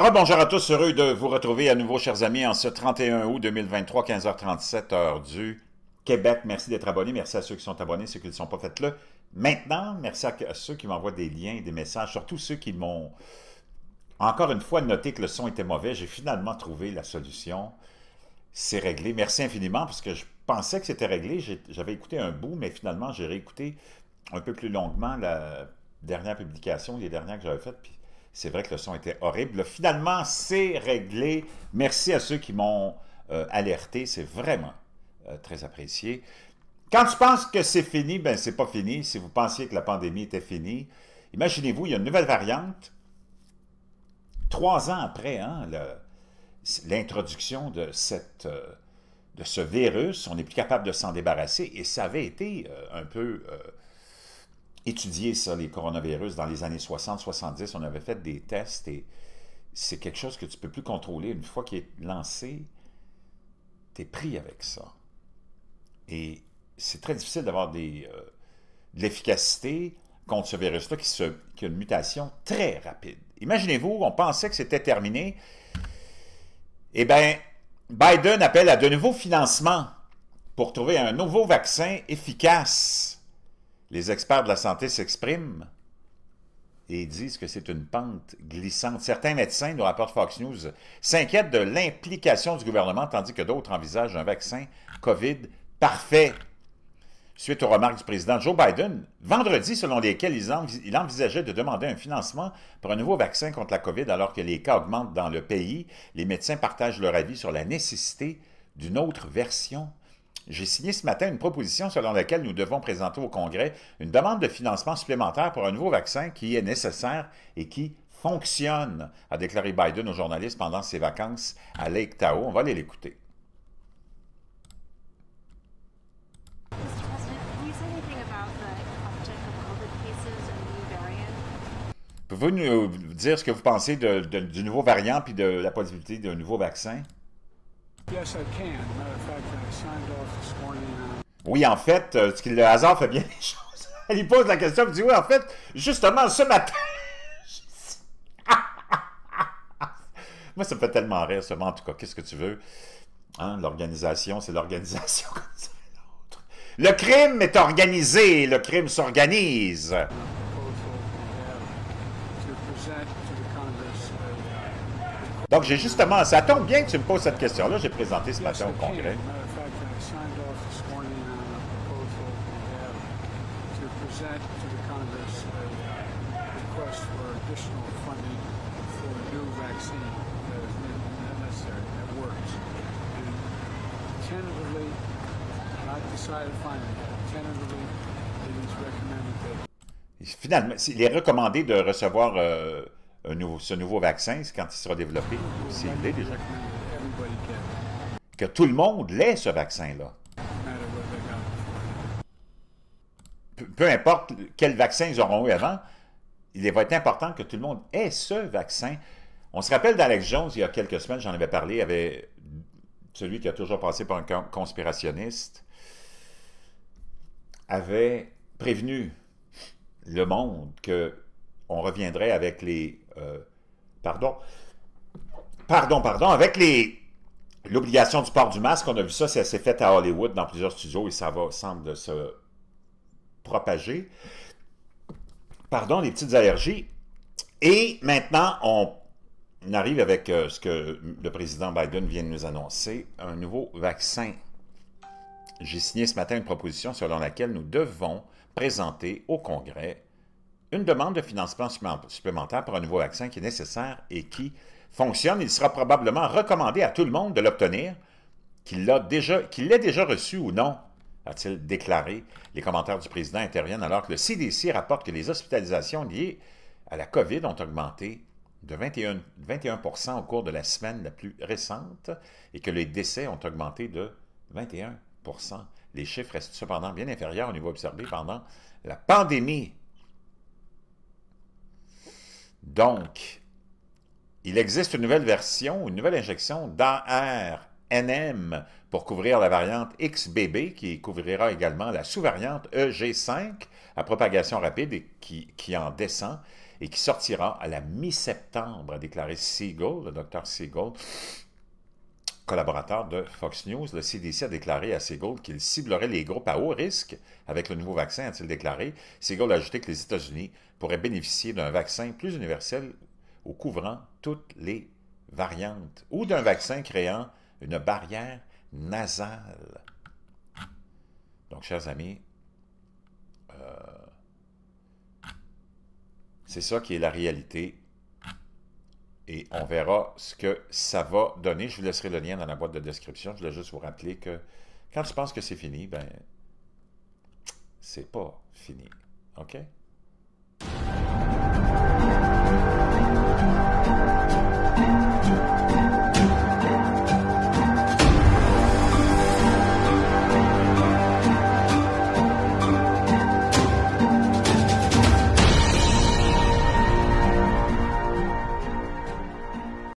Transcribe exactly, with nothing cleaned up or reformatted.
Alors, bonjour à tous, heureux de vous retrouver à nouveau, chers amis, en ce trente et un août deux mille vingt-trois, quinze heures trente-sept, heure du Québec. Merci d'être abonnés, merci à ceux qui sont abonnés, ceux qui ne le sont pas, faites-le. Maintenant, merci à ceux qui m'envoient des liens et des messages, surtout ceux qui m'ont encore une fois noté que le son était mauvais. J'ai finalement trouvé la solution, c'est réglé. Merci infiniment, parce que je pensais que c'était réglé. J'avais écouté un bout, mais finalement, j'ai réécouté un peu plus longuement la dernière publication, les dernières que j'avais faites, puis c'est vrai que le son était horrible. Là, finalement, c'est réglé. Merci à ceux qui m'ont euh, alerté. C'est vraiment euh, très apprécié. Quand tu penses que c'est fini, ben c'est pas fini. Si vous pensiez que la pandémie était finie, imaginez-vous, il y a une nouvelle variante. Trois ans après hein, l'introduction de, cette, euh, de ce virus, on n'est plus capable de s'en débarrasser. Et ça avait été euh, un peu... Euh, étudier ça, les coronavirus, dans les années soixante soixante-dix. On avait fait des tests et c'est quelque chose que tu ne peux plus contrôler. Une fois qu'il est lancé, tu es pris avec ça. Et c'est très difficile d'avoir des, euh, de l'efficacité contre ce virus-là qui, se, qui a une mutation très rapide. Imaginez-vous, on pensait que c'était terminé. Eh bien, Biden appelle à de nouveaux financements pour trouver un nouveau vaccin efficace. Les experts de la santé s'expriment et disent que c'est une pente glissante. Certains médecins, nous rapporte Fox News, s'inquiètent de l'implication du gouvernement, tandis que d'autres envisagent un vaccin COVID parfait. Suite aux remarques du président Joe Biden, vendredi, selon lesquelles il envisageait de demander un financement pour un nouveau vaccin contre la COVID alors que les cas augmentent dans le pays, les médecins partagent leur avis sur la nécessité d'une autre version. J'ai signé ce matin une proposition selon laquelle nous devons présenter au Congrès une demande de financement supplémentaire pour un nouveau vaccin qui est nécessaire et qui fonctionne, a déclaré Biden aux journalistes pendant ses vacances à Lake Tahoe. On va aller l'écouter. Pouvez-vous nous dire ce que vous pensez de, de, du nouveau variant puis de la possibilité d'un nouveau vaccin? Oui, en fait, euh, le hasard fait bien les choses. Elle lui pose la question, elle dit, oui, en fait, justement, ce matin... Moi, ça me fait tellement rire, ce en tout cas, qu'est-ce que tu veux? Hein, l'organisation, c'est l'organisation comme ça. Le crime est organisé, le crime s'organise. Donc, j'ai justement, ça tombe bien que tu me poses cette question-là, j'ai présenté ce matin au Congrès. Finalement, il est recommandé de recevoir euh, un nouveau, ce nouveau vaccin quand il sera développé. C'est l'idée déjà. Que tout le monde l'ait, ce vaccin-là. Peu, peu importe quel vaccin ils auront eu avant, il va être important que tout le monde ait ce vaccin. On se rappelle d'Alex Jones, il y a quelques semaines, j'en avais parlé, il y avait celui qui a toujours passé pour un conspirationniste, avait prévenu le monde qu'on reviendrait avec les... Euh, pardon, pardon, pardon, avec les l'obligation du port du masque. On a vu ça, ça s'est fait à Hollywood dans plusieurs studios et ça va, semble se propager. Pardon, les petites allergies. Et maintenant, on arrive avec euh, ce que le président Biden vient de nous annoncer, un nouveau vaccin. J'ai signé ce matin une proposition selon laquelle nous devons présenter au Congrès une demande de financement supplémentaire pour un nouveau vaccin qui est nécessaire et qui fonctionne. Il sera probablement recommandé à tout le monde de l'obtenir, qu'il l'ait déjà, qu'il l'ait déjà reçu ou non, a-t-il déclaré. Les commentaires du président interviennent alors que le C D C rapporte que les hospitalisations liées à la COVID ont augmenté de vingt et un, vingt et un pour cent au cours de la semaine la plus récente et que les décès ont augmenté de vingt et un pour cent. Les chiffres restent cependant bien inférieurs au niveau observé pendant la pandémie. Donc, il existe une nouvelle version, une nouvelle injection d'A R N M pour couvrir la variante X B B qui couvrira également la sous-variante E G cinq à propagation rapide et qui, qui en descend et qui sortira à la mi-septembre, a déclaré Siegel, le docteur Siegel, collaborateur de Fox News. Le C D C a déclaré à Siegel qu'il ciblerait les groupes à haut risque avec le nouveau vaccin, a-t-il déclaré. Siegel a ajouté que les États-Unis pourraient bénéficier d'un vaccin plus universel au couvrant toutes les variantes ou d'un vaccin créant une barrière nasale. Donc, chers amis, euh, c'est ça qui est la réalité. Et on verra ce que ça va donner. Je vous laisserai le lien dans la boîte de description. Je voulais juste vous rappeler que quand tu penses que c'est fini, ben, c'est pas fini. OK?